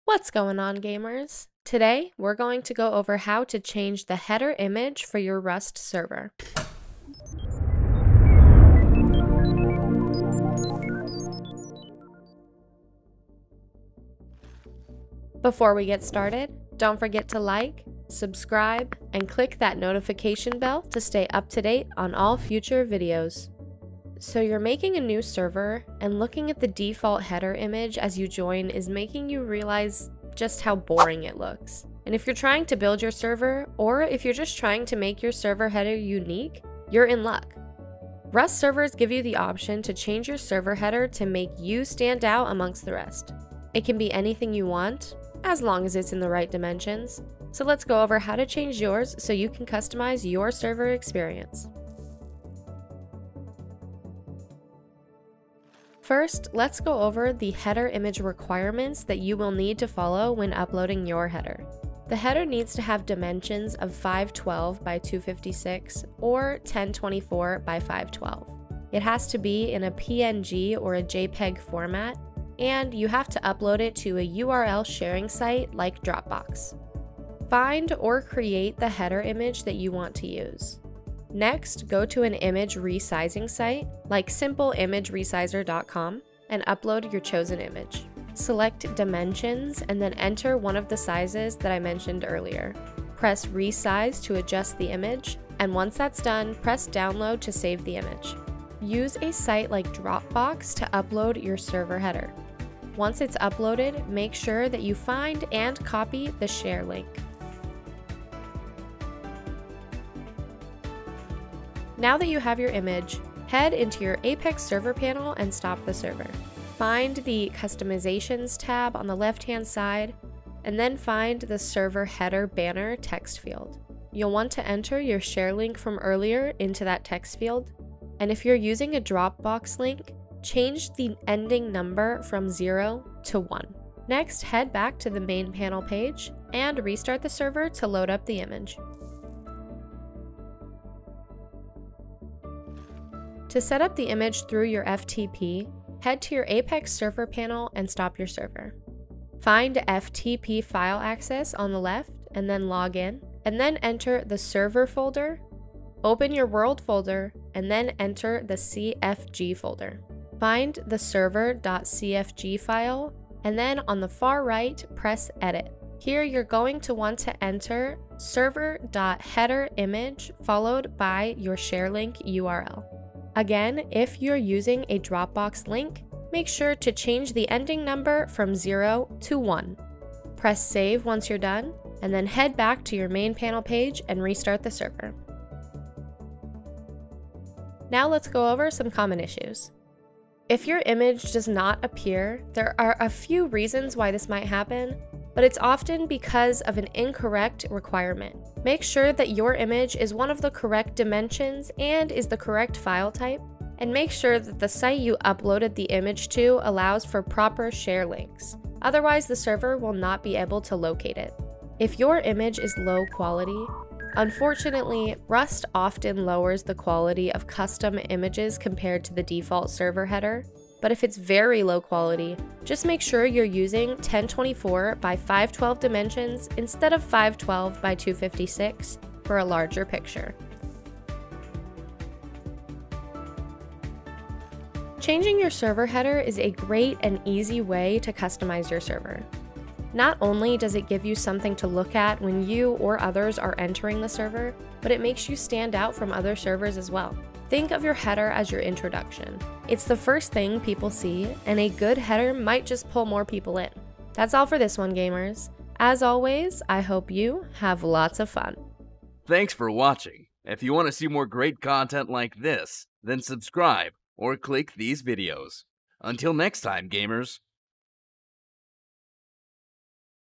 What's going on, gamers? Today, we're going to go over how to change the header image for your Rust server. Before we get started, don't forget to like, subscribe, and click that notification bell to stay up to date on all future videos. So you're making a new server, and looking at the default header image as you join is making you realize just how boring it looks. And if you're trying to build your server, or if you're just trying to make your server header unique, you're in luck. Rust servers give you the option to change your server header to make you stand out amongst the rest. It can be anything you want, as long as it's in the right dimensions. So let's go over how to change yours so you can customize your server experience. First, let's go over the header image requirements that you will need to follow when uploading your header. The header needs to have dimensions of 512 by 256 or 1024 by 512. It has to be in a PNG or a JPEG format, and you have to upload it to a URL sharing site like Dropbox. Find or create the header image that you want to use. Next, go to an image resizing site like simpleImageResizer.com and upload your chosen image. Select dimensions and then enter one of the sizes that I mentioned earlier. Press resize to adjust the image, and once that's done, press download to save the image. Use a site like Dropbox to upload your server header. Once it's uploaded, make sure that you find and copy the share link. Now that you have your image, head into your Apex server panel and stop the server. Find the Customizations tab on the left-hand side, and then find the Server Header Banner text field. You'll want to enter your share link from earlier into that text field, and if you're using a Dropbox link, change the ending number from 0 to 1. Next, head back to the main panel page and restart the server to load up the image. To set up the image through your FTP, head to your Apex server panel and stop your server. Find FTP file access on the left and then log in, and then enter the server folder, open your world folder, and then enter the CFG folder. Find the server.cfg file, and then on the far right, press edit. Here you're going to want to enter server.headerimage followed by your share link URL. Again, if you're using a Dropbox link, make sure to change the ending number from 0 to 1. Press save once you're done, and then head back to your main panel page and restart the server. Now let's go over some common issues. If your image does not appear, there are a few reasons why this might happen, but it's often because of an incorrect requirement. Make sure that your image is one of the correct dimensions and is the correct file type, and make sure that the site you uploaded the image to allows for proper share links. Otherwise, the server will not be able to locate it. If your image is low quality, unfortunately, Rust often lowers the quality of custom images compared to the default server header. But if it's very low quality, just make sure you're using 1024 by 512 dimensions instead of 512 by 256 for a larger picture. Changing your server header is a great and easy way to customize your server. Not only does it give you something to look at when you or others are entering the server, but it makes you stand out from other servers as well. Think of your header as your introduction. It's the first thing people see, and a good header might just pull more people in. That's all for this one, gamers. As always, I hope you have lots of fun. Thanks for watching. If you want to see more great content like this, then subscribe or click these videos. Until next time, gamers.